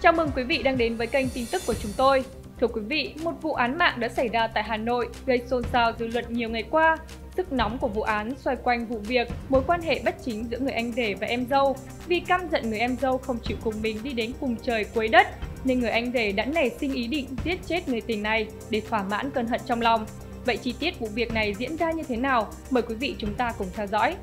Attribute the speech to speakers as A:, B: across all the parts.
A: Chào mừng quý vị đang đến với kênh tin tức của chúng tôi. Thưa quý vị, một vụ án mạng đã xảy ra tại Hà Nội gây xôn xao dư luận nhiều ngày qua. Sức nóng của vụ án xoay quanh vụ việc mối quan hệ bất chính giữa người anh rể và em dâu. Vì căm giận người em dâu không chịu cùng mình đi đến cùng trời cuối đất, nên người anh rể đã nảy sinh ý định giết chết người tình này để thỏa mãn cơn hận trong lòng. Vậy chi tiết vụ việc này diễn ra như thế nào? Mời quý vị chúng ta cùng theo dõi.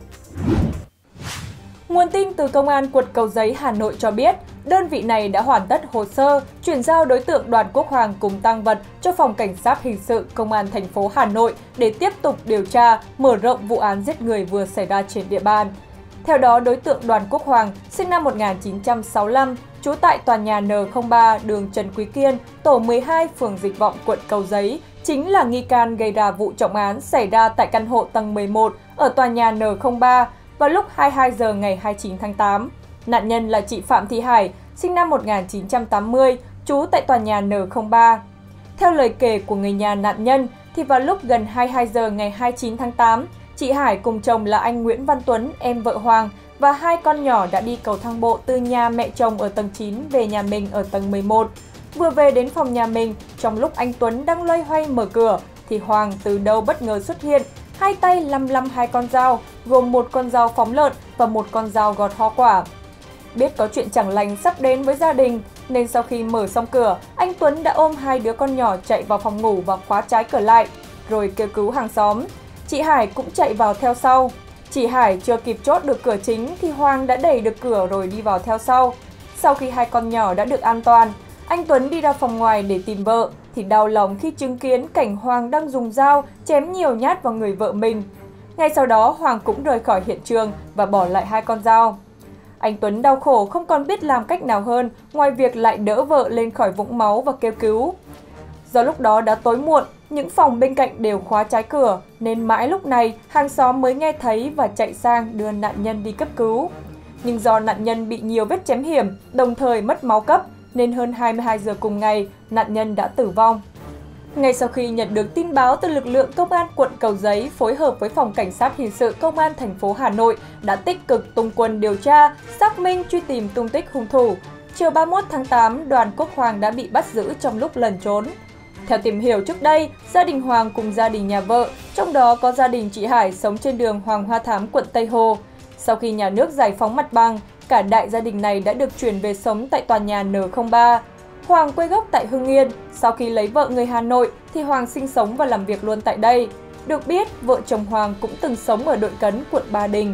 B: Nguồn tin từ Công an quận Cầu Giấy, Hà Nội cho biết, đơn vị này đã hoàn tất hồ sơ, chuyển giao đối tượng Đoàn Quốc Hoàng cùng tang vật cho Phòng Cảnh sát Hình sự Công an thành phố Hà Nội để tiếp tục điều tra, mở rộng vụ án giết người vừa xảy ra trên địa bàn. Theo đó, đối tượng Đoàn Quốc Hoàng, sinh năm 1965, trú tại tòa nhà N03, đường Trần Quý Kiên, tổ 12, phường Dịch Vọng, quận Cầu Giấy, chính là nghi can gây ra vụ trọng án xảy ra tại căn hộ tầng 11 ở tòa nhà N03 vào lúc 22 giờ ngày 29 tháng 8. Nạn nhân là chị Phạm Thị Hải, sinh năm 1980, trú tại tòa nhà N03. Theo lời kể của người nhà nạn nhân, thì vào lúc gần 22 giờ ngày 29 tháng 8, chị Hải cùng chồng là anh Nguyễn Văn Tuấn, em vợ Hoàng và hai con nhỏ đã đi cầu thang bộ từ nhà mẹ chồng ở tầng 9 về nhà mình ở tầng 11. Vừa về đến phòng nhà mình, trong lúc anh Tuấn đang loay hoay mở cửa, thì Hoàng từ đâu bất ngờ xuất hiện, hai tay lăm hai con dao, gồm một con dao phóng lợn và một con dao gọt hoa quả. Biết có chuyện chẳng lành sắp đến với gia đình, nên sau khi mở xong cửa, anh Tuấn đã ôm hai đứa con nhỏ chạy vào phòng ngủ và khóa trái cửa lại, rồi kêu cứu hàng xóm. Chị Hải cũng chạy vào theo sau. Chị Hải chưa kịp chốt được cửa chính thì Hoàng đã đẩy được cửa rồi đi vào theo sau. Sau khi hai con nhỏ đã được an toàn, anh Tuấn đi ra phòng ngoài để tìm vợ, thì đau lòng khi chứng kiến cảnh Hoàng đang dùng dao chém nhiều nhát vào người vợ mình. Ngay sau đó, Hoàng cũng rời khỏi hiện trường và bỏ lại hai con dao. Anh Tuấn đau khổ không còn biết làm cách nào hơn ngoài việc lại đỡ vợ lên khỏi vũng máu và kêu cứu. Do lúc đó đã tối muộn, những phòng bên cạnh đều khóa trái cửa, nên mãi lúc này hàng xóm mới nghe thấy và chạy sang đưa nạn nhân đi cấp cứu. Nhưng do nạn nhân bị nhiều vết chém hiểm, đồng thời mất máu cấp, nên hơn 22 giờ cùng ngày, nạn nhân đã tử vong. Ngay sau khi nhận được tin báo từ lực lượng Công an quận Cầu Giấy phối hợp với Phòng Cảnh sát Hình sự Công an thành phố Hà Nội đã tích cực tung quân điều tra, xác minh truy tìm tung tích hung thủ. Chiều 31 tháng 8, Đoàn Quốc Hoàng đã bị bắt giữ trong lúc lẩn trốn. Theo tìm hiểu trước đây, gia đình Hoàng cùng gia đình nhà vợ, trong đó có gia đình chị Hải sống trên đường Hoàng Hoa Thám, quận Tây Hồ. Sau khi nhà nước giải phóng mặt bằng, cả đại gia đình này đã được chuyển về sống tại tòa nhà N03. Hoàng quê gốc tại Hưng Yên, sau khi lấy vợ người Hà Nội thì Hoàng sinh sống và làm việc luôn tại đây. Được biết, vợ chồng Hoàng cũng từng sống ở Đội Cấn, quận Ba Đình.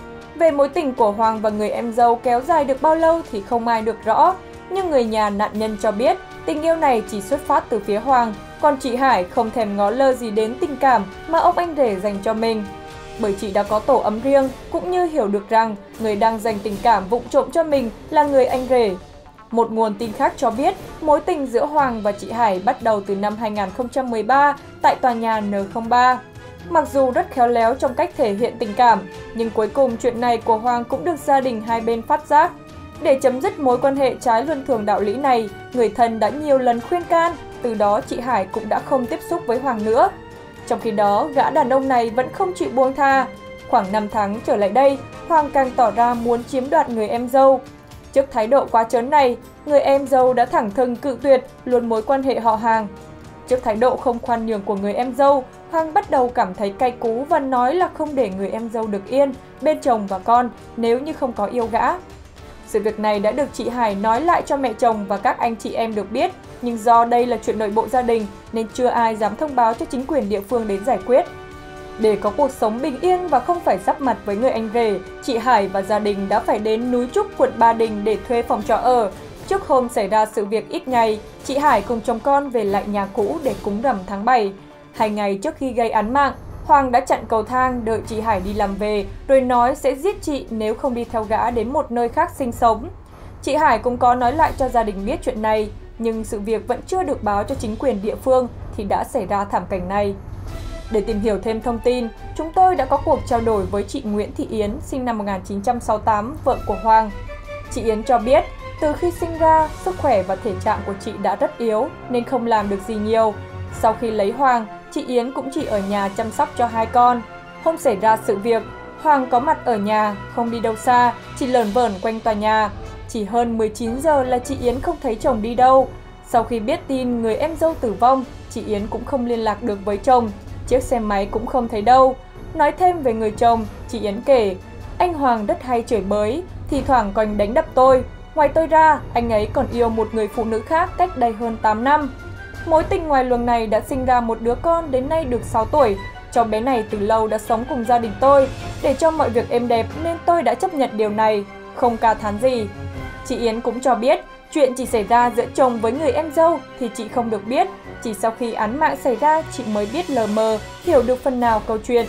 B: Về mối tình của Hoàng và người em dâu kéo dài được bao lâu thì không ai được rõ, nhưng người nhà nạn nhân cho biết tình yêu này chỉ xuất phát từ phía Hoàng, còn chị Hải không thèm ngó lơ gì đến tình cảm mà ông anh rể dành cho mình. Bởi chị đã có tổ ấm riêng, cũng như hiểu được rằng người đang dành tình cảm vụng trộm cho mình là người anh rể. Một nguồn tin khác cho biết, mối tình giữa Hoàng và chị Hải bắt đầu từ năm 2013 tại tòa nhà N03. Mặc dù rất khéo léo trong cách thể hiện tình cảm, nhưng cuối cùng chuyện này của Hoàng cũng được gia đình hai bên phát giác. Để chấm dứt mối quan hệ trái luân thường đạo lý này, người thân đã nhiều lần khuyên can, từ đó chị Hải cũng đã không tiếp xúc với Hoàng nữa. Trong khi đó, gã đàn ông này vẫn không chịu buông tha. Khoảng 5 tháng trở lại đây, Hoàng càng tỏ ra muốn chiếm đoạt người em dâu. Trước thái độ quá trớn này, người em dâu đã thẳng thừng cự tuyệt luôn mối quan hệ họ hàng. Trước thái độ không khoan nhường của người em dâu, Hoàng bắt đầu cảm thấy cay cú và nói là không để người em dâu được yên bên chồng và con nếu như không có yêu gã. Sự việc này đã được chị Hải nói lại cho mẹ chồng và các anh chị em được biết, nhưng do đây là chuyện nội bộ gia đình nên chưa ai dám thông báo cho chính quyền địa phương đến giải quyết. Để có cuộc sống bình yên và không phải giáp mặt với người anh rể, chị Hải và gia đình đã phải đến núi Trúc, quận Ba Đình để thuê phòng trọ ở. Trước hôm xảy ra sự việc ít ngày, chị Hải cùng chồng con về lại nhà cũ để cúng rằm tháng 7. 2 ngày trước khi gây án mạng, Hoàng đã chặn cầu thang đợi chị Hải đi làm về, rồi nói sẽ giết chị nếu không đi theo gã đến một nơi khác sinh sống. Chị Hải cũng có nói lại cho gia đình biết chuyện này, nhưng sự việc vẫn chưa được báo cho chính quyền địa phương thì đã xảy ra thảm cảnh này. Để tìm hiểu thêm thông tin, chúng tôi đã có cuộc trao đổi với chị Nguyễn Thị Yến, sinh năm 1968, vợ của Hoàng. Chị Yến cho biết, từ khi sinh ra, sức khỏe và thể trạng của chị đã rất yếu nên không làm được gì nhiều. Sau khi lấy Hoàng, chị Yến cũng chỉ ở nhà chăm sóc cho hai con. Hôm xảy ra sự việc, Hoàng có mặt ở nhà, không đi đâu xa, chỉ lởn vởn quanh tòa nhà. Chỉ hơn 19 giờ là chị Yến không thấy chồng đi đâu. Sau khi biết tin người em dâu tử vong, chị Yến cũng không liên lạc được với chồng. Chiếc xe máy cũng không thấy đâu. Nói thêm về người chồng, chị Yến kể, anh Hoàng rất hay chửi bới, thì thoảng còn đánh đập tôi. Ngoài tôi ra, anh ấy còn yêu một người phụ nữ khác cách đây hơn 8 năm. Mối tình ngoài luồng này đã sinh ra một đứa con đến nay được 6 tuổi. Cháu bé này từ lâu đã sống cùng gia đình tôi. Để cho mọi việc êm đẹp nên tôi đã chấp nhận điều này, không ca thán gì. Chị Yến cũng cho biết, chuyện chỉ xảy ra giữa chồng với người em dâu thì chị không được biết. Chỉ sau khi án mạng xảy ra, chị mới biết lờ mờ, hiểu được phần nào câu chuyện.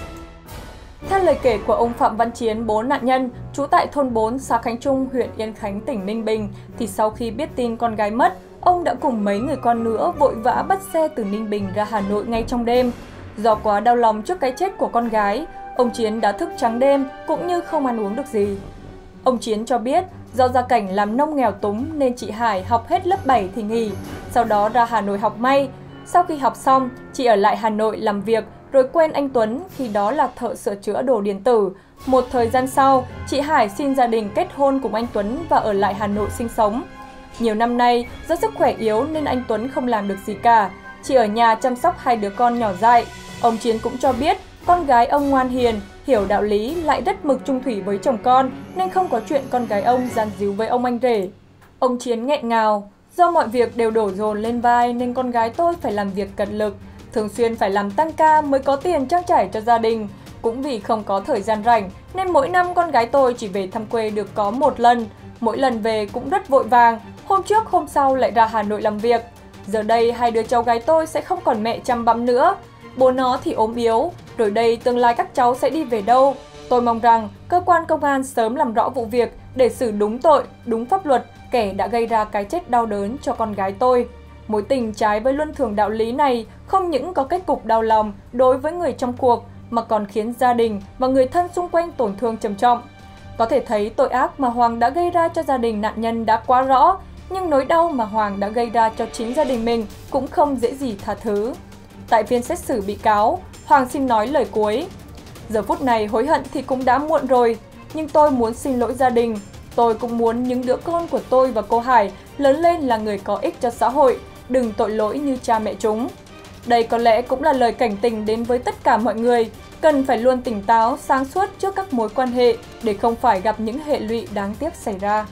B: Theo lời kể của ông Phạm Văn Chiến, bố nạn nhân, trú tại thôn 4, xã Khánh Trung, huyện Yên Khánh, tỉnh Ninh Bình, thì sau khi biết tin con gái mất, ông đã cùng mấy người con nữa vội vã bắt xe từ Ninh Bình ra Hà Nội ngay trong đêm. Do quá đau lòng trước cái chết của con gái, ông Chiến đã thức trắng đêm cũng như không ăn uống được gì. Ông Chiến cho biết, do gia cảnh làm nông nghèo túng nên chị Hải học hết lớp 7 thì nghỉ, sau đó ra Hà Nội học may. Sau khi học xong, chị ở lại Hà Nội làm việc, rồi quen anh Tuấn, khi đó là thợ sửa chữa đồ điện tử. Một thời gian sau, chị Hải xin gia đình kết hôn cùng anh Tuấn và ở lại Hà Nội sinh sống. Nhiều năm nay, do sức khỏe yếu nên anh Tuấn không làm được gì cả, chỉ ở nhà chăm sóc hai đứa con nhỏ dại. Ông Chiến cũng cho biết, con gái ông ngoan hiền, hiểu đạo lý, lại rất mực chung thủy với chồng con, nên không có chuyện con gái ông gian díu với ông anh rể. Ông Chiến nghẹn ngào, do mọi việc đều đổ dồn lên vai nên con gái tôi phải làm việc cật lực, thường xuyên phải làm tăng ca mới có tiền trang trải cho gia đình. Cũng vì không có thời gian rảnh nên mỗi năm con gái tôi chỉ về thăm quê được có một lần. Mỗi lần về cũng rất vội vàng, hôm trước hôm sau lại ra Hà Nội làm việc. Giờ đây hai đứa cháu gái tôi sẽ không còn mẹ chăm bẵm nữa. Bố nó thì ốm yếu, rồi đây tương lai các cháu sẽ đi về đâu? Tôi mong rằng cơ quan công an sớm làm rõ vụ việc để xử đúng tội, đúng pháp luật kẻ đã gây ra cái chết đau đớn cho con gái tôi. Mối tình trái với luân thường đạo lý này không những có kết cục đau lòng đối với người trong cuộc mà còn khiến gia đình và người thân xung quanh tổn thương trầm trọng. Có thể thấy tội ác mà Hoàng đã gây ra cho gia đình nạn nhân đã quá rõ, nhưng nỗi đau mà Hoàng đã gây ra cho chính gia đình mình cũng không dễ gì tha thứ. Tại phiên xét xử bị cáo, Hoàng xin nói lời cuối. Giờ phút này hối hận thì cũng đã muộn rồi, nhưng tôi muốn xin lỗi gia đình. Tôi cũng muốn những đứa con của tôi và cô Hải lớn lên là người có ích cho xã hội, đừng tội lỗi như cha mẹ chúng. Đây có lẽ cũng là lời cảnh tỉnh đến với tất cả mọi người, cần phải luôn tỉnh táo, sáng suốt trước các mối quan hệ để không phải gặp những hệ lụy đáng tiếc xảy ra.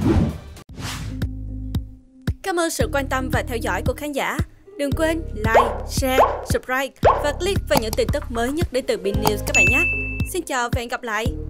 C: Cảm ơn sự quan tâm và theo dõi của khán giả. Đừng quên like, share, subscribe và click vào những tin tức mới nhất đến từ BNews các bạn nhé. Xin chào và hẹn gặp lại!